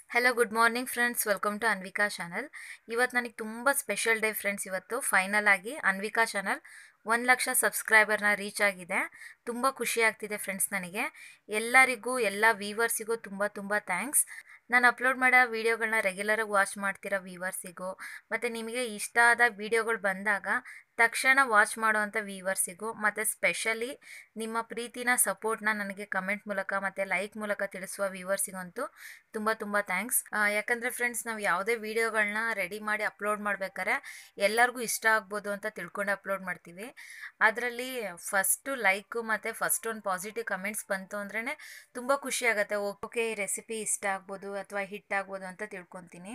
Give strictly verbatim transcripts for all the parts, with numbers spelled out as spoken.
Hello good morning friends, welcome to Anvika channel. ಇವತ್ತು ನನಗೆ ತುಂಬ ಸ್ಪೆಷಲ್ ಡೇ ಫ್ರೆಂಡ್ಸ್. ಇವತ್ತು ಫೈನಲ್ ಆಗಿ ಅನ್ವಿಕಾ ಚಾನಲ್ ಒಂದು ಲಕ್ಷ ಸಬ್ಸ್ಕ್ರೈಬರ್ನ ರೀಚ್ ಆಗಿದೆ. ತುಂಬ ಖುಷಿ ಆಗ್ತಿದೆ ಫ್ರೆಂಡ್ಸ್. ನನಗೆ ಎಲ್ಲರಿಗೂ ಎಲ್ಲ ವೀವರ್ಸಿಗೂ ತುಂಬ ತುಂಬ ಥ್ಯಾಂಕ್ಸ್. ನಾನು ಅಪ್ಲೋಡ್ ಮಾಡೋ ವೀಡಿಯೋಗಳನ್ನ ರೆಗ್ಯುಲರಾಗಿ ವಾಚ್ ಮಾಡ್ತಿರೋ ವೀವರ್ಸಿಗೂ ಮತ್ತು ನಿಮಗೆ ಇಷ್ಟ ಆದ ವೀಡಿಯೋಗಳು ಬಂದಾಗ ತಕ್ಷಣ ವಾಚ್ ಮಾಡೋವಂಥ ವೀವರ್ಸಿಗೂ ಮತ್ತು ಸ್ಪೆಷಲಿ ನಿಮ್ಮ ಪ್ರೀತಿನ ಸಪೋರ್ಟ್ನ ನನಗೆ ಕಮೆಂಟ್ ಮೂಲಕ ಮತ್ತು ಲೈಕ್ ಮೂಲಕ ತಿಳಿಸುವ ವೀವರ್ಸಿಗಂತೂ ತುಂಬ ತುಂಬ ಥ್ಯಾಂಕ್ಸ್. ಯಾಕಂದರೆ ಫ್ರೆಂಡ್ಸ್, ನಾವು ಯಾವುದೇ ವೀಡಿಯೋಗಳನ್ನ ರೆಡಿ ಮಾಡಿ ಅಪ್ಲೋಡ್ ಮಾಡ್ಬೇಕಾದ್ರೆ ಎಲ್ಲರಿಗೂ ಇಷ್ಟ ಆಗ್ಬೋದು ಅಂತ ತಿಳ್ಕೊಂಡು ಅಪ್ಲೋಡ್ ಮಾಡ್ತೀವಿ. ಅದರಲ್ಲಿ ಫಸ್ಟು ಲೈಕು ಮತ್ತು ಫಸ್ಟ್ ಒಂದು ಪಾಸಿಟಿವ್ ಕಮೆಂಟ್ಸ್ ಬಂತು ಅಂದ್ರೇ ತುಂಬ ಖುಷಿ ಆಗುತ್ತೆ. ಓಕೆ, ಈ ರೆಸಿಪಿ ಇಷ್ಟ ಆಗ್ಬೋದು ಅಥವಾ ಹಿಟ್ ಆಗ್ಬೋದು ಅಂತ ತಿಳ್ಕೊತೀನಿ.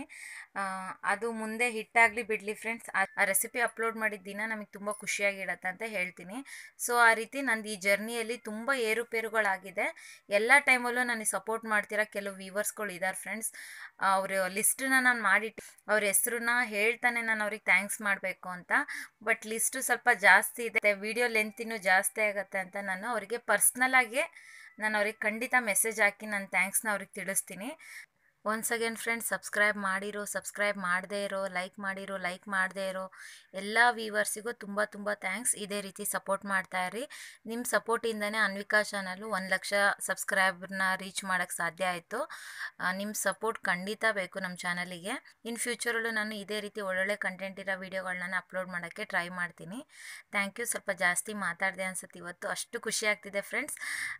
ಅದು ಮುಂದೆ ಹಿಟ್ಟಾಗಲಿ ಬಿಡಲಿ ಫ್ರೆಂಡ್ಸ್, ಆ ರೆಸಿಪಿ ಅಪ್ಲೋಡ್ ಮಾಡಿದ ದಿನ ನಮಗೆ ತುಂಬ ಖುಷಿಯಾಗಿಡತ್ತೆ ಅಂತ ಹೇಳ್ತೀನಿ. ಸೊ ಆ ರೀತಿ ನಂದು ಈ ಜರ್ನಿಯಲ್ಲಿ ತುಂಬ ಏರುಪೇರುಗಳಾಗಿದೆ. ಎಲ್ಲ ಟೈಮಲ್ಲೂ ನನಗೆ ಸಪೋರ್ಟ್ ಮಾಡ್ತಿರೋ ಕೆಲವು ವ್ಯೂವರ್ಸ್ಗಳು ಇದ್ದಾರೆ ಫ್ರೆಂಡ್ಸ್. ಅವ್ರ ಲಿಸ್ಟನ್ನ ನಾನು ಮಾಡಿಟ್ಟು ಅವ್ರ ಹೆಸ್ರನ್ನ ಹೇಳ್ತಾನೆ ನಾನು ಅವ್ರಿಗೆ ಥ್ಯಾಂಕ್ಸ್ ಮಾಡಬೇಕು ಅಂತ. ಬಟ್ ಲಿಸ್ಟು ಸ್ವಲ್ಪ ಜಾಸ್ತಿ ಇದೆ, ವಿಡಿಯೋ ಲೆಂತಿನೂ ಜಾಸ್ತಿ ಆಗುತ್ತೆ ಅಂತ ನಾನು ಅವರಿಗೆ ಪರ್ಸ್ನಲಾಗಿ ನಾನು ಅವ್ರಿಗೆ ಖಂಡಿತ ಮೆಸೇಜ್ ಹಾಕಿ ನನ್ನ ಥ್ಯಾಂಕ್ಸ್ನ ಅವ್ರಿಗೆ ತಿಳಿಸ್ತೀನಿ. ಒನ್ಸ್ ಅಗೇನ್ ಫ್ರೆಂಡ್ಸ್, ಸಬ್ಸ್ಕ್ರೈಬ್ ಮಾಡಿರೋ, ಸಬ್ಸ್ಕ್ರೈಬ್ ಮಾಡದೇ ಇರೋ, ಲೈಕ್ ಮಾಡಿರೋ, ಲೈಕ್ ಮಾಡದೇ ಇರೋ ಎಲ್ಲ ವ್ಯೂವರ್ಸಿಗೂ ತುಂಬ ತುಂಬ ಥ್ಯಾಂಕ್ಸ್. ಇದೇ ರೀತಿ ಸಪೋರ್ಟ್ ಮಾಡ್ತಾಯಿರಿ. ನಿಮ್ಮ ಸಪೋರ್ಟಿಂದನೇ ಅನ್ವಿಕಾ ಚಾನಲ್ಲು ಒಂದು ಲಕ್ಷ ಸಬ್ಸ್ಕ್ರೈಬ್ರನ್ನ ರೀಚ್ ಮಾಡೋಕ್ಕೆ ಸಾಧ್ಯ ಆಯಿತು. ನಿಮ್ಮ ಸಪೋರ್ಟ್ ಖಂಡಿತ ಬೇಕು ನಮ್ಮ ಚಾನಲಿಗೆ. ಇನ್ ಫ್ಯೂಚರಲ್ಲೂ ನಾನು ಇದೇ ರೀತಿ ಒಳ್ಳೊಳ್ಳೆ ಕಂಟೆಂಟ್ ಇರೋ ವೀಡಿಯೋಗಳನ್ನ ಅಪ್ಲೋಡ್ ಮಾಡೋಕ್ಕೆ ಟ್ರೈ ಮಾಡ್ತೀನಿ. Thank you. ಸ್ವಲ್ಪ ಜಾಸ್ತಿ ಮಾತಾಡಿದೆ ಅನ್ಸುತ್ತೆ ಇವತ್ತು, ಅಷ್ಟು ಖುಷಿ ಆಗ್ತಿದೆ ಫ್ರೆಂಡ್ಸ್.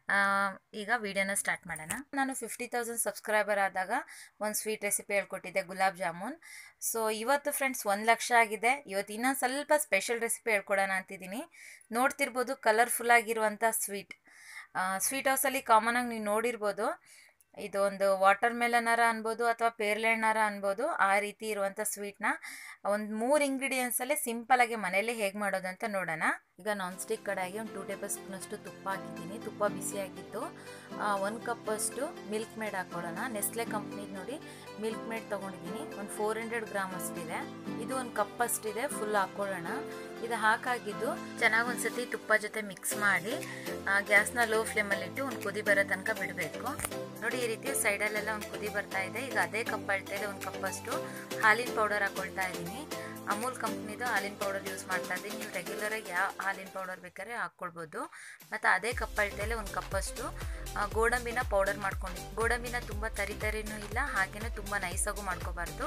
ಈಗ ವೀಡಿಯೋನ ಸ್ಟಾರ್ಟ್ ಮಾಡೋಣ. ನಾನು ಫಿಫ್ಟಿ ತೌಸಂಡ್ ಸಬ್ಸ್ಕ್ರೈಬರ್ ಆದಾಗ ಒಂದು ಸ್ವೀಟ್ ರೆಸಿಪಿ ಹೇಳ್ಕೊಟ್ಟಿದ್ದೆ, ಗುಲಾಬ್ ಜಾಮೂನ್. ಸೊ ಇವತ್ತು ಫ್ರೆಂಡ್ಸ್ ಒಂದು ಲಕ್ಷ ಆಗಿದೆ. ಇವತ್ತು ಇನ್ನೊಂದು ಸ್ವಲ್ಪ ಸ್ಪೆಷಲ್ ರೆಸಿಪಿ ಹೇಳ್ಕೊಡೋಣ ಅಂತಿದ್ದೀನಿ. ನೋಡ್ತಿರ್ಬೋದು ಕಲರ್ಫುಲ್ ಆಗಿರುವಂಥ ಸ್ವೀಟ್. ಸ್ವೀಟ್ ಹೌಸಲ್ಲಿ ಕಾಮನಾಗಿ ನೀವು ನೋಡಿರ್ಬೋದು, ಇದು ಒಂದು ವಾಟರ್ ಮೆಲನರ ಅನ್ಬೋದು ಅಥವಾ ಪೇರ್ಲೆ ಹಣ್ಣಾರ ಅನ್ಬೋದು. ಆ ರೀತಿ ಇರುವಂಥ ಸ್ವೀಟ್ನ ಒಂದು ಮೂರು ಇಂಗ್ರೀಡಿಯೆಂಟ್ಸಲ್ಲೇ ಸಿಂಪಲಾಗಿ ಮನೆಯಲ್ಲೇ ಹೇಗೆ ಮಾಡೋದು ಅಂತ ನೋಡೋಣ. ಈಗ ನಾನ್ ಸ್ಟಿಕ್ ಕಡಾಯಿಗೆ ಒಂದು ಟೂ ಟೇಬಲ್ ಸ್ಪೂನಷ್ಟು ತುಪ್ಪ ಹಾಕಿದ್ದೀನಿ. ತುಪ್ಪ ಬಿಸಿ ಆಗಿತ್ತು. ಒಂದು ಕಪ್ಪಷ್ಟು ಮಿಲ್ಕ್ ಮೇಡ್ ಹಾಕ್ಕೊಳ್ಳೋಣ. ನೆಸ್ಲೆ ಕಂಪ್ನಿದು ನೋಡಿ ಮಿಲ್ಕ್ ಮೇಡ್ ತೊಗೊಂಡಿದ್ದೀನಿ. ಒಂದು ಫೋರ್ ಹಂಡ್ರೆಡ್ ಗ್ರಾಮ್ ಅಷ್ಟಿದೆ. ಇದು ಒಂದು ಕಪ್ ಅಷ್ಟಿದೆ. ಫುಲ್ ಹಾಕ್ಕೊಳ್ಳೋಣ. ಇದು ಹಾಕಾಗಿದ್ದು ಚೆನ್ನಾಗಿ ಒಂದ್ಸತಿ ತುಪ್ಪ ಜೊತೆ ಮಿಕ್ಸ್ ಮಾಡಿ ಗ್ಯಾಸ್ನ ಲೋ ಫ್ಲೇಮಲ್ಲಿಟ್ಟು ಒಂದು ಕುದಿ ಬರೋ ತನಕ ಬಿಡಬೇಕು. ನೋಡಿ ಈ ರೀತಿ ಸೈಡಲ್ಲೆಲ್ಲ ಒಂದು ಕುದಿ ಬರ್ತಾ ಇದೆ. ಈಗ ಅದೇ ಕಪ್ ಅಳತೆಯಲ್ಲಿ ಒಂದು ಕಪ್ಪಷ್ಟು ಹಾಲಿನ ಪೌಡರ್ ಹಾಕ್ಕೊಳ್ತಾ ಇದ್ದೀನಿ. ಅಮೂಲ್ ಕಂಪ್ನಿದು ಹಾಲಿನ ಪೌಡರ್ ಯೂಸ್ ಮಾಡ್ತಾ ಇದ್ದೀನಿ. ನೀವು ರೆಗ್ಯುಲರಾಗಿ ಯಾವ ಹಾಲಿನ ಪೌಡರ್ ಬೇಕಾದ್ರೆ ಹಾಕ್ಕೊಳ್ಬೋದು. ಮತ್ತು ಅದೇ ಕಪ್ ಅಳತೆಯಲ್ಲಿ ಒಂದು ಕಪ್ಪಷ್ಟು ಗೋಡಂಬಿನ ಪೌಡರ್ ಮಾಡ್ಕೊಂಡಿದ್ದೀನಿ. ಗೋಡಂಬಿನ ತುಂಬ ತರಿ ತರಿನೂ ಇಲ್ಲ, ಹಾಗೇನೂ ತುಂಬ ನೈಸಾಗೂ ಮಾಡ್ಕೋಬಾರ್ದು.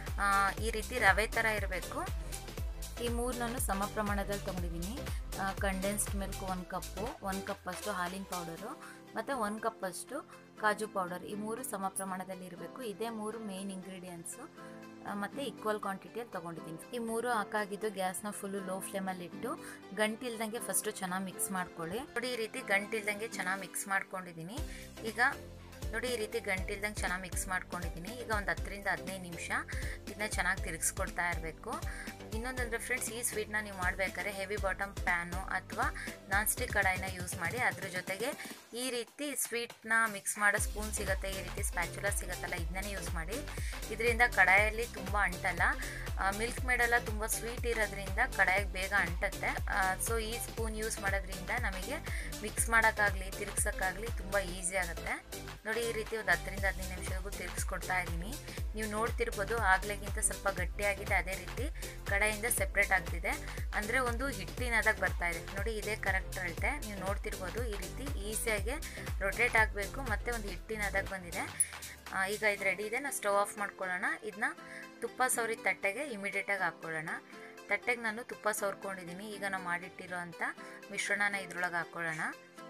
ಈ ರೀತಿ ರವೆ ಥರ ಇರಬೇಕು. ಈ ಮೂರು ನಾನು ಸಮ ಪ್ರಮಾಣದಲ್ಲಿ ತೊಗೊಂಡಿದ್ದೀನಿ. ಕಂಡೆನ್ಸ್ಡ್ ಮಿಲ್ಕ್ ಒಂದು ಕಪ್ಪು, ಒಂದು ಕಪ್ಪಷ್ಟು ಹಾಲಿನ ಪೌಡರು ಮತ್ತು ಒಂದು ಕಪ್ಪಷ್ಟು ಕಾಜು ಪೌಡರ್. ಈ ಮೂರು ಸಮ ಪ್ರಮಾಣದಲ್ಲಿ ಇರಬೇಕು. ಇದೇ ಮೂರು ಮೇನ್ ಇಂಗ್ರೀಡಿಯೆಂಟ್ಸು ಮತ್ತು ಈಕ್ವಲ್ ಕ್ವಾಂಟಿಟಿಯಲ್ಲಿ ತೊಗೊಂಡಿದ್ದೀನಿ. ಈ ಮೂರು ಹಾಕಾಗಿದ್ದು ಗ್ಯಾಸ್ನ ಫುಲ್ಲು ಲೋ ಫ್ಲೇಮಲ್ಲಿ ಇಟ್ಟು ಗಂಟಿಲ್ದಂಗೆ ಫಸ್ಟು ಚೆನ್ನಾಗಿ ಮಿಕ್ಸ್ ಮಾಡ್ಕೊಳ್ಳಿ. ನೋಡಿ ಈ ರೀತಿ ಗಂಟಿಲ್ದಂಗೆ ಚೆನ್ನಾಗಿ ಮಿಕ್ಸ್ ಮಾಡ್ಕೊಂಡಿದ್ದೀನಿ. ಈಗ ನೋಡಿ ಈ ರೀತಿ ಗಂಟಿಲ್ದಂಗೆ ಚೆನ್ನಾಗಿ ಮಿಕ್ಸ್ ಮಾಡ್ಕೊಂಡಿದ್ದೀನಿ. ಈಗ ಒಂದು ಹತ್ತರಿಂದ ಹದಿನೈದು ನಿಮಿಷ ಇದನ್ನ ಚೆನ್ನಾಗಿ ತಿರುಗಿಸ್ಕೊಡ್ತಾ ಇರಬೇಕು. ಇನ್ನೊಂದಂದರೆ ಫ್ರೆಂಡ್ಸ್, ಈ ಸ್ವೀಟ್ನ ನೀವು ಮಾಡಬೇಕಾದ್ರೆ ಹೆವಿ ಬಾಟಮ್ ಪ್ಯಾನು ಅಥವಾ ನಾನ್ ಸ್ಟಿಕ್ ಕಡಾಯಿನ ಯೂಸ್ ಮಾಡಿ. ಅದ್ರ ಜೊತೆಗೆ ಈ ರೀತಿ ಸ್ವೀಟ್ನ ಮಿಕ್ಸ್ ಮಾಡೋ ಸ್ಪೂನ್ ಸಿಗುತ್ತೆ, ಈ ರೀತಿ ಸ್ಪ್ಯಾಚುಲಾ ಸಿಗುತ್ತಲ್ಲ, ಇದನ್ನೇ ಯೂಸ್ ಮಾಡಿ. ಇದರಿಂದ ಕಡಾಯಲ್ಲಿ ತುಂಬ ಅಂಟಲ್ಲ. ಮಿಲ್ಕ್ ಮೇಡೆಲ್ಲ ತುಂಬ ಸ್ವೀಟ್ ಇರೋದ್ರಿಂದ ಕಡಾಯಿಗೆ ಬೇಗ ಅಂಟತ್ತೆ. ಸೊ ಈ ಸ್ಪೂನ್ ಯೂಸ್ ಮಾಡೋದ್ರಿಂದ ನಮಗೆ ಮಿಕ್ಸ್ ಮಾಡೋಕ್ಕಾಗಲಿ ತಿರುಗ್ಸೋಕ್ಕಾಗಲಿ ತುಂಬ ಈಸಿ ಆಗುತ್ತೆ. ನೋಡಿ ಈ ರೀತಿ ಒಂದು ಹತ್ತರಿಂದ ಹದಿನೈದು ನಿಮಿಷವರೆಗೂ ತಿರುಗಿಸ್ಕೊಡ್ತಾ ಇದ್ದೀನಿ. ನೀವು ನೋಡ್ತಿರ್ಬೋದು ಆಗಲೇಗಿಂತ ಸ್ವಲ್ಪ ಗಟ್ಟಿಯಾಗಿದೆ. ಅದೇ ರೀತಿ ಕಡಾಯಿಂದ ಸೆಪ್ರೇಟ್ ಆಗ್ತಿದೆ, ಅಂದರೆ ಒಂದು ಹಿಟ್ಟಿನದಾಗ ಬರ್ತಾ ಇದೆ. ನೋಡಿ ಇದೇ ಕರೆಕ್ಟ್ ಅಳತೆ. ನೀವು ನೋಡ್ತಿರ್ಬೋದು ಈ ರೀತಿ ಈಸಿಯಾಗಿ ರೊಟೇಟ್ ಆಗಬೇಕು ಮತ್ತು ಒಂದು ಹಿಟ್ಟಿನದಾಗ ಬಂದಿದೆ. ಈಗ ಇದು ರೆಡಿ ಇದೆ. ನಾವು ಸ್ಟವ್ ಆಫ್ ಮಾಡ್ಕೊಳ್ಳೋಣ. ಇದನ್ನ ತುಪ್ಪ ಸವರಿ ತಟ್ಟೆಗೆ ಇಮಿಡಿಯೇಟಾಗಿ ಹಾಕ್ಕೊಳ್ಳೋಣ. ತಟ್ಟೆಗೆ ನಾನು ತುಪ್ಪ ಸವರ್ಕೊಂಡಿದ್ದೀನಿ. ಈಗ ನಾವು ಮಾಡಿಟ್ಟಿರೋ ಅಂಥ ಮಿಶ್ರಣನ ಇದ್ರೊಳಗೆ ಹಾಕ್ಕೊಳ್ಳೋಣ.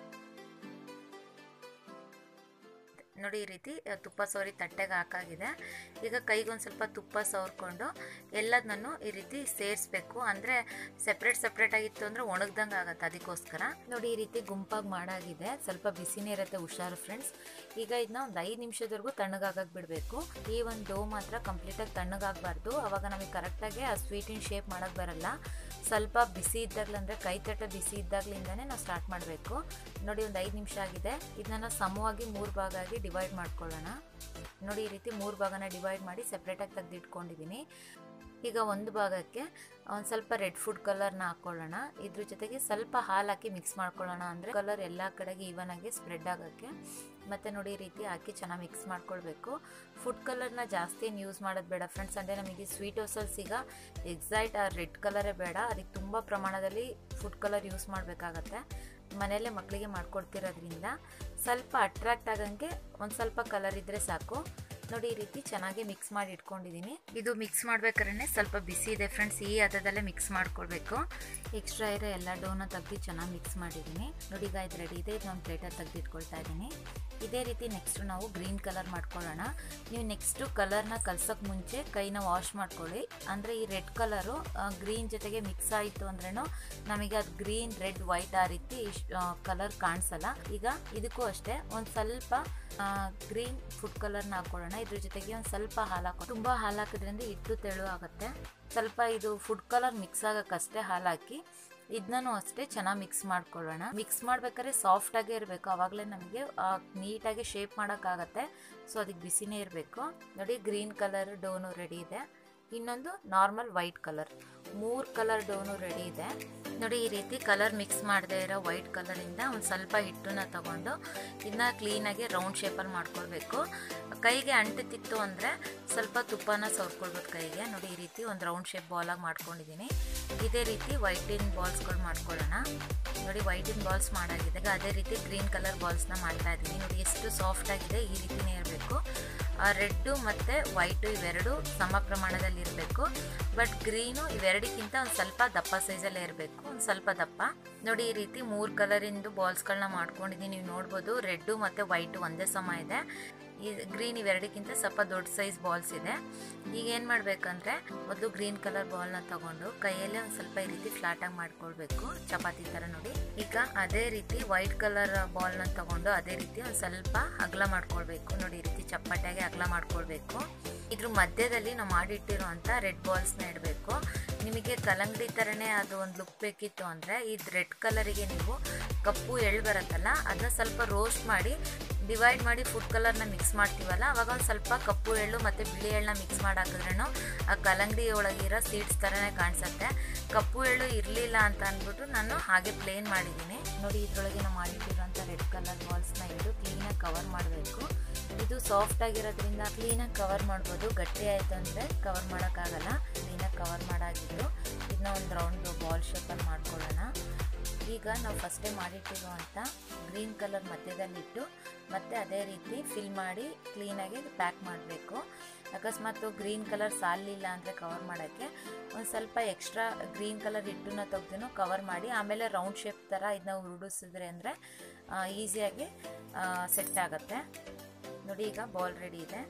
ನೋಡಿ ಈ ರೀತಿ ತುಪ್ಪ ಸವರಿ ತಟ್ಟೆಗೆ ಹಾಕಾಗಿದೆ. ಈಗ ಕೈಗೊಂದು ಸ್ವಲ್ಪ ತುಪ್ಪ ಸವರ್ಕೊಂಡು ಎಲ್ಲದನ್ನೂ ಈ ರೀತಿ ಸೇರಿಸ್ಬೇಕು. ಅಂದರೆ ಸೆಪ್ರೇಟ್ ಸೆಪ್ರೇಟ್ ಆಗಿತ್ತು ಅಂದರೆ ಒಣಗ್ದಂಗೆ ಆಗುತ್ತೆ, ಅದಕ್ಕೋಸ್ಕರ. ನೋಡಿ ಈ ರೀತಿ ಗುಂಪಾಗಿ ಮಾಡಾಗಿದೆ. ಸ್ವಲ್ಪ ಬಿಸಿನೇ ಇರುತ್ತೆ, ಹುಷಾರು ಫ್ರೆಂಡ್ಸ್. ಈಗ ಇದನ್ನ ಒಂದು ಐದು ನಿಮಿಷದವರೆಗೂ ತಣ್ಣಗಾಗಕ್ಕೆ ಬಿಡಬೇಕು. ಈ ಒಂದು ಡೋ ಮಾತ್ರ ಕಂಪ್ಲೀಟಾಗಿ ತಣ್ಣಗಾಗಬಾರ್ದು. ಆವಾಗ ನಮಗೆ ಕರೆಕ್ಟಾಗಿ ಆ ಸ್ವೀಟಿನ ಶೇಪ್ ಮಾಡೋಕ್ಕೆ ಬರಲ್ಲ. ಸ್ವಲ್ಪ ಬಿಸಿ ಇದ್ದಾಗಲಂದರೆ ಕೈ ತಟ್ಟೆ ಬಿಸಿ ಇದ್ದಾಗಲಿಂದನೇ ನಾವು ಸ್ಟಾರ್ಟ್ ಮಾಡಬೇಕು. ನೋಡಿ ಒಂದು ಐದು ನಿಮಿಷ ಆಗಿದೆ. ಇದನ್ನ ಸಮವಾಗಿ ಮೂರು ಭಾಗ ಆಗಿ ಡಿವೈಡ್ ಮಾಡ್ಕೊಳ್ಳೋಣ. ನೋಡಿ ಈ ರೀತಿ ಮೂರು ಭಾಗನ ಡಿವೈಡ್ ಮಾಡಿ ಸೆಪ್ರೇಟಾಗಿ ತೆಗೆದಿಟ್ಕೊಂಡಿದ್ದೀನಿ. ಈಗ ಒಂದು ಭಾಗಕ್ಕೆ ಒಂದು ಸ್ವಲ್ಪ ರೆಡ್ ಫುಡ್ ಕಲರ್ನ ಹಾಕ್ಕೊಳ್ಳೋಣ. ಇದ್ರ ಜೊತೆಗೆ ಸ್ವಲ್ಪ ಹಾಲು ಹಾಕಿ ಮಿಕ್ಸ್ ಮಾಡ್ಕೊಳ್ಳೋಣ, ಅಂದರೆ ಕಲರ್ ಎಲ್ಲ ಕಡೆಗೆ ಈವನ್ ಆಗಿ ಸ್ಪ್ರೆಡ್ ಆಗೋಕ್ಕೆ. ಮತ್ತು ನೋಡಿ ಈ ರೀತಿ ಹಾಕಿ ಚೆನ್ನಾಗಿ ಮಿಕ್ಸ್ ಮಾಡ್ಕೊಳ್ಬೇಕು. ಫುಡ್ ಕಲರ್ನ ಜಾಸ್ತಿ ಏನು ಯೂಸ್ ಮಾಡೋದು ಬೇಡ ಫ್ರೆಂಡ್ಸ್, ಅಂದರೆ ನಮಗೆ ಸ್ವೀಟ್ ಹೌಸಲ್ಲಿ ಸಿಗ ಎಕ್ಸಾಕ್ಟ್ ಆ ರೆಡ್ ಕಲರೇ ಬೇಡ, ಅದಕ್ಕೆ ತುಂಬ ಪ್ರಮಾಣದಲ್ಲಿ ಫುಡ್ ಕಲರ್ ಯೂಸ್ ಮಾಡಬೇಕಾಗತ್ತೆ. ಮನೆಯಲ್ಲೇ ಮಕ್ಕಳಿಗೆ ಮಾಡ್ಕೊಡ್ತಿರೋದ್ರಿಂದ ಸ್ವಲ್ಪ ಅಟ್ರಾಕ್ಟ್ ಆಗಂಗೆ ಒಂದು ಸ್ವಲ್ಪ ಕಲರ್ ಇದ್ದರೆ ಸಾಕು. ನೋಡಿ ಈ ರೀತಿ ಚೆನ್ನಾಗಿ ಮಿಕ್ಸ್ ಮಾಡಿ ಇಟ್ಕೊಂಡಿದ್ದೀನಿ. ಇದು ಮಿಕ್ಸ್ ಮಾಡ್ಬೇಕಾದ್ರೆ ಸ್ವಲ್ಪ ಬಿಸಿ ಇದೆ ಫ್ರೆಂಡ್ಸ್, ಈ ಹದದಲ್ಲೇ ಮಿಕ್ಸ್ ಮಾಡ್ಕೊಳ್ಬೇಕು. ಎಕ್ಸ್ಟ್ರಾ ಇರೋ ಎಲ್ಲ ಡೋನ ತೆಗ್ದು ಚೆನ್ನಾಗಿ ಮಿಕ್ಸ್ ಮಾಡಿದ್ದೀನಿ. ನೋಡಿ ಈಗ ಇದು ರೆಡಿ ಇದೆ, ಇದನ್ನೊಂದು ಪ್ಲೇಟಲ್ಲಿ ತೆಗೆದು ಇಟ್ಕೊಳ್ತಾ ಇದ್ದೀನಿ. ಇದೇ ರೀತಿ ನೆಕ್ಸ್ಟು ನಾವು ಗ್ರೀನ್ ಕಲರ್ ಮಾಡ್ಕೊಳ್ಳೋಣ. ನೀವು ನೆಕ್ಸ್ಟು ಕಲರ್ನ ಕಲ್ಸೋಕ್ಕೆ ಮುಂಚೆ ಕೈನ ವಾಶ್ ಮಾಡ್ಕೊಳ್ಳಿ, ಅಂದರೆ ಈ ರೆಡ್ ಕಲರು ಗ್ರೀನ್ ಜೊತೆಗೆ ಮಿಕ್ಸ್ ಆಯಿತು ಅಂದ್ರೂ ನಮಗೆ ಅದು ಗ್ರೀನ್ ರೆಡ್ ವೈಟ್ ಆ ರೀತಿ ಕಲರ್ ಕಾಣಿಸಲ್ಲ. ಈಗ ಇದಕ್ಕೂ ಅಷ್ಟೇ ಒಂದು ಸ್ವಲ್ಪ ಗ್ರೀನ್ ಫುಡ್ ಕಲರ್ನ ಹಾಕ್ಕೊಳ್ಳೋಣ. ಇದ್ರ ಜೊತೆಗೆ ಒಂದು ಸ್ವಲ್ಪ ಹಾಲು ಹಾಕೋ, ತುಂಬ ಹಾಲು ಹಾಕಿದ್ರಿಂದ ಹಿಟ್ಟು ತೆಳು ಆಗುತ್ತೆ. ಸ್ವಲ್ಪ ಇದು ಫುಡ್ ಕಲರ್ ಮಿಕ್ಸ್ ಆಗೋಕ್ಕಷ್ಟೇ ಹಾಲು ಹಾಕಿ ಇದನ್ನೂ ಅಷ್ಟೇ ಚೆನ್ನಾಗಿ ಮಿಕ್ಸ್ ಮಾಡ್ಕೊಳ್ಳೋಣ. ಮಿಕ್ಸ್ ಮಾಡ್ಬೇಕಾದ್ರೆ ಸಾಫ್ಟಾಗೇ ಇರಬೇಕು, ಆವಾಗಲೇ ನಮಗೆ ನೀಟಾಗಿ ಶೇಪ್ ಮಾಡೋಕ್ಕಾಗತ್ತೆ. ಸೊ ಅದಕ್ಕೆ ಬಿಸಿನೇ ಇರಬೇಕು. ನೋಡಿ ಗ್ರೀನ್ ಕಲರ್ ಡೋನು ರೆಡಿ ಇದೆ, ಇನ್ನೊಂದು ನಾರ್ಮಲ್ ವೈಟ್ ಕಲರ್, ಮೂರು ಕಲರ್ ಡೋನು ರೆಡಿ ಇದೆ. ನೋಡಿ ಈ ರೀತಿ ಕಲರ್ ಮಿಕ್ಸ್ ಮಾಡದೇ ಇರೋ ವೈಟ್ ಕಲರಿಂದ ಒಂದು ಸ್ವಲ್ಪ ಹಿಟ್ಟನ್ನ ತಗೊಂಡು ಇದನ್ನ ಕ್ಲೀನಾಗಿ ರೌಂಡ್ ಶೇಪಲ್ಲಿ ಮಾಡ್ಕೊಳ್ಬೇಕು. ಕೈಗೆ ಅಂಟುತ್ತಿತ್ತು ಅಂದರೆ ಸ್ವಲ್ಪ ತುಪ್ಪನ ಸವರ್ಕೊಳ್ಬೇಕು ಕೈಗೆ. ನೋಡಿ ಈ ರೀತಿ ಒಂದು ರೌಂಡ್ ಶೇಪ್ ಬಾಲಾಗಿ ಮಾಡ್ಕೊಂಡಿದ್ದೀನಿ. ಇದೇ ರೀತಿ ವೈಟಿನ್ ಬಾಲ್ಸ್ಗಳು ಮಾಡ್ಕೊಳ್ಳೋಣ. ನೋಡಿ ವೈಟಿನ್ ಬಾಲ್ಸ್ ಮಾಡಾಗಿದೆ. ಈಗ ಅದೇ ರೀತಿ ಗ್ರೀನ್ ಕಲರ್ ಬಾಲ್ಸ್ನ ಮಾಡ್ತಾ ಇದ್ದೀನಿ. ನೋಡಿ ಎಷ್ಟು ಸಾಫ್ಟ್ ಆಗಿದೆ, ಈ ರೀತಿನೇ ಇರಬೇಕು. ರೆಡ್ಡು ಮತ್ತು ವೈಟು ಇವೆರಡು ಸಮ ಪ್ರಮಾಣದಲ್ಲಿ ಇರಬೇಕು, ಬಟ್ ಗ್ರೀನು ಇವೆರಡಕ್ಕಿಂತ ಒಂದು ಸ್ವಲ್ಪ ದಪ್ಪ ಸೈಜಲ್ಲೇ ಇರಬೇಕು, ಒಂದು ಸ್ವಲ್ಪ ದಪ್ಪ. ನೋಡಿ ಈ ರೀತಿ ಮೂರು ಕಲರಿಂದು ಬಾಲ್ಸ್ಗಳನ್ನ ಮಾಡ್ಕೊಂಡಿದ್ದೀನಿ. ನೀವು ನೋಡ್ಬೋದು ರೆಡ್ಡು ಮತ್ತು ವೈಟು ಒಂದೇ ಸಮ ಇದೆ. ಈ ಗ್ರೀನ್ ಇವೆರಡಕ್ಕಿಂತ ಸ್ವಲ್ಪ ದೊಡ್ಡ ಸೈಜ್ ಬಾಲ್ಸ್ ಇದೆ. ಈಗ ಏನು ಮಾಡಬೇಕಂದ್ರೆ ಮೊದಲು ಗ್ರೀನ್ ಕಲರ್ ಬಾಲ್ನ ತಗೊಂಡು ಕೈಯಲ್ಲೇ ಒಂದು ಸ್ವಲ್ಪ ಈ ರೀತಿ ಫ್ಲಾಟಾಗಿ ಮಾಡ್ಕೊಳ್ಬೇಕು, ಚಪಾತಿ ಥರ. ನೋಡಿ ಈಗ ಅದೇ ರೀತಿ ವೈಟ್ ಕಲರ್ ಬಾಲ್ನ ತಗೊಂಡು ಅದೇ ರೀತಿ ಒಂದು ಸ್ವಲ್ಪ ಅಗಲ ಮಾಡ್ಕೊಳ್ಬೇಕು. ನೋಡಿ ಈ ರೀತಿ ಚಪಾಟಿಯಾಗಿ ಅಗಲ ಮಾಡ್ಕೊಳ್ಬೇಕು. ಇದ್ರ ಮಧ್ಯದಲ್ಲಿ ನಾವು ಮಾಡಿಟ್ಟಿರುವಂಥ ರೆಡ್ ಬಾಲ್ಸ್ನ ಇಡಬೇಕು. ನಿಮಗೆ ಕಲ್ಲಂಗಡಿ ಥರನೇ ಅದು ಒಂದು ಲುಕ್ ಬೇಕಿತ್ತು ಅಂದರೆ ಇದು ರೆಡ್ ಕಲರಿಗೆ ನೀವು ಕಪ್ಪು ಎಳ್ಳು ಬರುತ್ತಲ್ಲ ಅದನ್ನ ಸ್ವಲ್ಪ ರೋಸ್ಟ್ ಮಾಡಿ ಡಿವೈಡ್ ಮಾಡಿ ಫುಡ್ ಕಲರ್ನ ಮಿಕ್ಸ್ ಮಾಡ್ತೀವಲ್ಲ, ಅವಾಗ ಒಂದು ಸ್ವಲ್ಪ ಕಪ್ಪು ಎಳ್ಳು ಮತ್ತು ಬಿಳಿ ಎಳ್ಳನ್ನ ಮಿಕ್ಸ್ ಮಾಡಿ ಹಾಕಿದ್ರೂ ಆ ಕಲ್ಲಂಗಡಿ ಒಳಗಿರೋ ಸೀಡ್ಸ್ ಥರನೇ ಕಾಣಿಸುತ್ತೆ. ಕಪ್ಪು ಎಳ್ಳು ಇರಲಿಲ್ಲ ಅಂತ ಅಂದ್ಬಿಟ್ಟು ನಾನು ಹಾಗೆ ಪ್ಲೇನ್ ಮಾಡಿದ್ದೀನಿ. ನೋಡಿ ಇದರೊಳಗೆ ನಾವು ಮಾಡಿಟ್ಟಿರೋಂಥ ರೆಡ್ ಕಲರ್ ಬಾಲ್ಸ್ನ ಇಟ್ಟು ಕ್ಲೀನಾಗಿ ಕವರ್ ಮಾಡಬೇಕು. ಇದು ಸಾಫ್ಟ್ ಆಗಿರೋದ್ರಿಂದ ಕ್ಲೀನಾಗಿ ಕವರ್ ಮಾಡ್ಬೋದು. ಗಟ್ಟಿ ಆಯಿತು ಅಂದರೆ ಕವರ್ ಮಾಡೋಕ್ಕಾಗಲ್ಲ. ಕ್ಲೀನಾಗಿ ಕವರ್ ಮಾಡಾಗಿದ್ದು ಇದನ್ನ ಒಂದು ರೌಂಡ್ ಬಾಲ್ ಶೇಪಲ್ಲಿ ಮಾಡ್ಕೊಳ್ಳೋಣ. ಈಗ ನಾವು ಫಸ್ಟೇ ಮಾಡಿಟ್ಟಿರುವಂಥ ಗ್ರೀನ್ ಕಲರ್ ಮಧ್ಯದಲ್ಲಿಟ್ಟು ಮತ್ತು ಅದೇ ರೀತಿ ಫಿಲ್ ಮಾಡಿ ಕ್ಲೀನಾಗಿ ಪ್ಯಾಕ್ ಮಾಡಬೇಕು. ಅಕಸ್ಮಾತ್ ಗ್ರೀನ್ ಕಲರ್ ಸಾಲಿಲ್ಲ ಅಂದರೆ ಕವರ್ ಮಾಡೋಕ್ಕೆ ಒಂದು ಸ್ವಲ್ಪ ಎಕ್ಸ್ಟ್ರಾ ಗ್ರೀನ್ ಕಲರ್ ಹಿಟ್ಟನ್ನ ತೆಗೆದು ಕವರ್ ಮಾಡಿ ಆಮೇಲೆ ರೌಂಡ್ ಶೇಪ್ ಥರ ಇದನ್ನ ಉರುಡಿಸಿದ್ರೆ ಅಂದರೆ ಈಸಿಯಾಗಿ ಸೆಟ್ ಆಗುತ್ತೆ. ನೋಡಿ ಈಗ ಬಾಲ್ ರೆಡಿ ಇದೆ.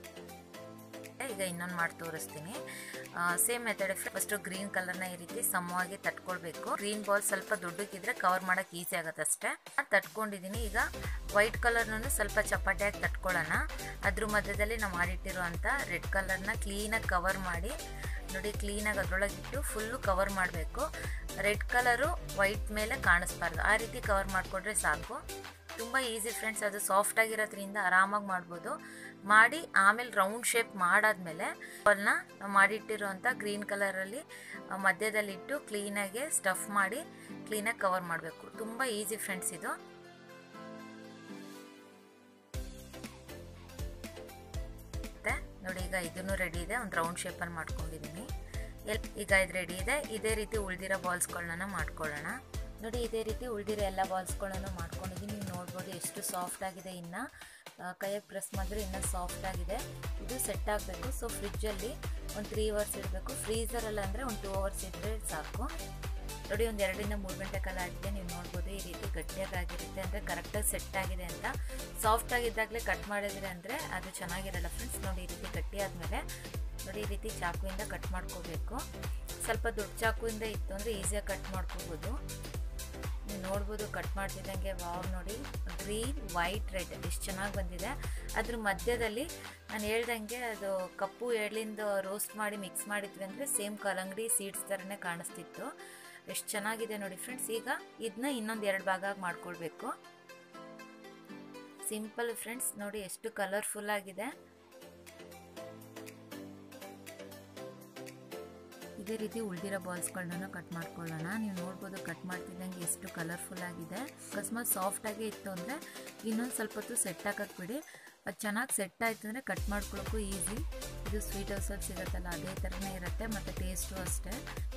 ಈಗ ಇನ್ನೊಂದು ಮಾಡಿ ತೋರಿಸ್ತೀನಿ. Same method. ಫಸ್ಟು ಗ್ರೀನ್ ಕಲರ್ನ ಈ ರೀತಿ ಸಮವಾಗಿ ತಟ್ಕೊಳ್ಬೇಕು. ಗ್ರೀನ್ ಬಾಲ್ ಸ್ವಲ್ಪ ದೊಡ್ಡಕ್ಕಿದ್ರೆ ಕವರ್ ಮಾಡೋಕ್ಕೆ ಈಸಿ ಆಗುತ್ತೆ ಅಷ್ಟೇ. ತಟ್ಕೊಂಡಿದ್ದೀನಿ. ಈಗ ವೈಟ್ ಕಲರ್ನೂ ಸ್ವಲ್ಪ ಚಪಾಟಿಯಾಗಿ ತಟ್ಕೊಳ್ಳೋಣ. ಅದ್ರ ಮಧ್ಯದಲ್ಲಿ ನಾವು ಮಾಡಿಟ್ಟಿರುವಂಥ ರೆಡ್ ಕಲರ್ನ ಕ್ಲೀನಾಗಿ ಕವರ್ ಮಾಡಿ ನೋಡಿ ಕ್ಲೀನಾಗಿ ಅದರೊಳಗಿಟ್ಟು ಫುಲ್ಲು ಕವರ್ ಮಾಡಬೇಕು. ರೆಡ್ ಕಲರು ವೈಟ್ ಮೇಲೆ ಕಾಣಿಸ್ಬಾರ್ದು, ಆ ರೀತಿ ಕವರ್ ಮಾಡಿಕೊಂಡ್ರೆ ಸಾಕು. ತುಂಬ ಈಸಿ ಫ್ರೆಂಡ್ಸ್, ಅದು ಸಾಫ್ಟ್ ಆಗಿರೋದ್ರಿಂದ ಆರಾಮಾಗಿ ಮಾಡ್ಬೋದು. ಮಾಡಿ ಆಮೇಲೆ ರೌಂಡ್ ಶೇಪ್ ಮಾಡಾದ್ಮೇಲೆ ಬಾಲ್ನ ನಾವು ಮಾಡಿಟ್ಟಿರುವಂಥ ಗ್ರೀನ್ ಕಲರಲ್ಲಿ ಮಧ್ಯದಲ್ಲಿಟ್ಟು ಕ್ಲೀನಾಗಿ ಸ್ಟಫ್ ಮಾಡಿ ಕ್ಲೀನಾಗಿ ಕವರ್ ಮಾಡಬೇಕು. ತುಂಬ ಈಸಿ ಫ್ರೆಂಡ್ಸ್ ಇದು. ಮತ್ತೆ ನೋಡಿ ಈಗ ಇದನ್ನು ರೆಡಿ ಇದೆ. ಒಂದು ರೌಂಡ್ ಶೇಪಲ್ಲಿ ಮಾಡ್ಕೊಂಡಿದ್ದೀನಿ. ಎಲ್ ಈಗ ಇದು ರೆಡಿ ಇದೆ. ಇದೇ ರೀತಿ ಉಳಿದಿರೋ ಬಾಲ್ಸ್ಗಳನ್ನ ಮಾಡ್ಕೊಳ್ಳೋಣ. ನೋಡಿ ಇದೇ ರೀತಿ ಉಳಿದಿರೋ ಎಲ್ಲ ಬಾಲ್ಸ್ಗಳನ್ನು ಮಾಡ್ಕೊಂಡಿದ್ದೀನಿ. ನೀವು ನೋಡ್ಬೋದು ಎಷ್ಟು ಸಾಫ್ಟ್ ಆಗಿದೆ. ಇನ್ನು ಕೈಯಾಗಿ ಪ್ರೆಸ್ ಮಾಡಿದ್ರೆ ಇನ್ನೂ ಸಾಫ್ಟ್ ಆಗಿದೆ. ಇದು ಸೆಟ್ ಆಗಬೇಕು. ಸೊ ಫ್ರಿಜ್ಜಲ್ಲಿ ಒಂದು ತ್ರೀ ಅವರ್ಸ್ ಇಡಬೇಕು. ಫ್ರೀಝರಲ್ಲಿ ಅಂದರೆ ಒಂದು ಟೂ ಅವರ್ಸ್ ಇದ್ದರೆ ಸಾಕು. ನೋಡಿ ಒಂದು ಎರಡರಿಂದ ಮೂರು ಗಂಟೆ ಕಾಲ ಆಗಿದೆ. ನೀವು ನೋಡ್ಬೋದು ಈ ರೀತಿ ಗಟ್ಟಿಯಾಗಿರುತ್ತೆ, ಅಂದರೆ ಕರೆಕ್ಟಾಗಿ ಸೆಟ್ ಆಗಿದೆ ಅಂತ. ಸಾಫ್ಟ್ ಆಗಿದ್ದಾಗಲೇ ಕಟ್ ಮಾಡಿದ್ರೆ ಅಂದರೆ ಅದು ಚೆನ್ನಾಗಿರಲ್ಲ ಫ್ರೆಂಡ್ಸ್. ನೋಡಿ ಈ ರೀತಿ ಗಟ್ಟಿ ಆದಮೇಲೆ ನೋಡಿ ಈ ರೀತಿ ಚಾಕುವಿಂದ ಕಟ್ ಮಾಡ್ಕೋಬೇಕು. ಸ್ವಲ್ಪ ದೊಡ್ಡ ಚಾಕುವಿಂದ ಇತ್ತು ಅಂದರೆ ಈಸಿಯಾಗಿ ಕಟ್ ಮಾಡ್ಕೋಬೋದು. ನೀವು ನೋಡ್ಬೋದು ಕಟ್ ಮಾಡ್ತಿದ್ದಂಗೆ ವಾವ್ ನೋಡಿ ಗ್ರೀನ್ ವೈಟ್ ರೆಡ್ ಎಷ್ಟು ಚೆನ್ನಾಗಿ ಬಂದಿದೆ. ಅದ್ರ ಮಧ್ಯದಲ್ಲಿ ನಾನು ಹೇಳ್ದಂಗೆ ಅದು ಕಪ್ಪು ಎಳ್ಳಿಂದ ರೋಸ್ಟ್ ಮಾಡಿ ಮಿಕ್ಸ್ ಮಾಡಿದ್ವಿ ಅಂದರೆ ಸೇಮ್ ಕಲ್ಲಂಗಡಿ ಸೀಡ್ಸ್ ಥರನೇ ಕಾಣಿಸ್ತಿತ್ತು. ಎಷ್ಟು ಚೆನ್ನಾಗಿದೆ ನೋಡಿ ಫ್ರೆಂಡ್ಸ್. ಈಗ ಇದನ್ನ ಇನ್ನೊಂದು ಎರಡು ಭಾಗ ಮಾಡ್ಕೊಳ್ಬೇಕು. ಸಿಂಪಲ್ ಫ್ರೆಂಡ್ಸ್, ನೋಡಿ ಎಷ್ಟು ಕಲರ್ಫುಲ್ ಆಗಿದೆ. ಇದೇ ರೀತಿ ಉಳಿದಿರೋ ಬಾಲ್ಸ್ಗಳನ್ನ ಕಟ್ ಮಾಡ್ಕೊಳ್ಳೋಣ. ನೀವು ನೋಡ್ಬೋದು ಕಟ್ ಮಾಡ್ತಿದ್ದಂಗೆ ಎಷ್ಟು ಕಲರ್ಫುಲ್ ಆಗಿದೆ. ಅಕಸ್ಮಾತ್ ಸಾಫ್ಟಾಗೇ ಇತ್ತು ಅಂದರೆ ಇನ್ನೊಂದು ಸ್ವಲ್ಪ ಹೊತ್ತು ಸೆಟ್ ಹಾಕಕ್ಕೆ ಬಿಡಿ. ಅದು ಚೆನ್ನಾಗಿ ಸೆಟ್ ಆಯಿತು ಅಂದರೆ ಕಟ್ ಮಾಡ್ಕೊಳ್ಳೋಕ್ಕೂ ಈಸಿ. ಇದು ಸ್ವೀಟ್ ಹೌಸಲ್ಲಿ ಸಿಗುತ್ತಲ್ಲ ಅದೇ ಥರನೇ ಇರುತ್ತೆ ಮತ್ತು ಟೇಸ್ಟು ಅಷ್ಟೇ.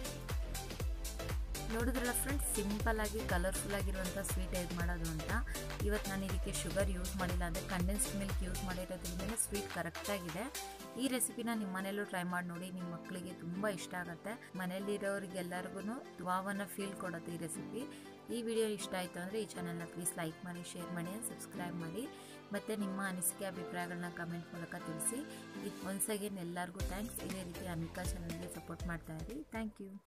ನೋಡಿದ್ರಲ್ಲ ಫ್ರೆಂಡ್ಸ್, ಸಿಂಪಲ್ಲಾಗಿ ಕಲರ್ಫುಲ್ ಆಗಿರುವಂಥ ಸ್ವೀಟ್ ಹೇಗೆ ಮಾಡೋದು ಅಂತ. ಇವತ್ತು ನಾನು ಇದಕ್ಕೆ ಶುಗರ್ ಯೂಸ್ ಮಾಡಿಲ್ಲ, ಅಂದರೆ ಕಂಡೆನ್ಸ್ಡ್ ಮಿಲ್ಕ್ ಯೂಸ್ ಮಾಡಿರೋದ್ರಿಂದ ಸ್ವೀಟ್ ಕರೆಕ್ಟಾಗಿದೆ. ಈ ರೆಸಿಪಿನ ನಿಮ್ಮ ಮನೇಲೂ ಟ್ರೈ ಮಾಡಿ ನೋಡಿ, ನಿಮ್ಮ ಮಕ್ಕಳಿಗೆ ತುಂಬ ಇಷ್ಟ ಆಗುತ್ತೆ. ಮನೇಲಿರೋರಿಗೆಲ್ಲರಿಗೂ ವಾವನ್ನ ಫೀಲ್ ಕೊಡುತ್ತೆ ಈ ರೆಸಿಪಿ. ಈ ವಿಡಿಯೋ ಇಷ್ಟ ಆಯಿತು ಅಂದರೆ ಈ ಚಾನಲ್ನ ಪ್ಲೀಸ್ ಲೈಕ್ ಮಾಡಿ, ಶೇರ್ ಮಾಡಿ, ಸಬ್ಸ್ಕ್ರೈಬ್ ಮಾಡಿ. ಮತ್ತು ನಿಮ್ಮ ಅನಿಸಿಕೆ ಅಭಿಪ್ರಾಯಗಳನ್ನ ಕಮೆಂಟ್ ಮೂಲಕ ತಿಳಿಸಿ. ಇದು ಒನ್ಸ್ ಅಗೇನ್ ಎಲ್ಲರಿಗೂ ಥ್ಯಾಂಕ್ಸ್. ಇದೇ ರೀತಿ ಅನ್ವಿಕಾ ಚಾನಲ್ಗೆ ಸಪೋರ್ಟ್ ಮಾಡ್ತಾ ಇರಿ. Thank you.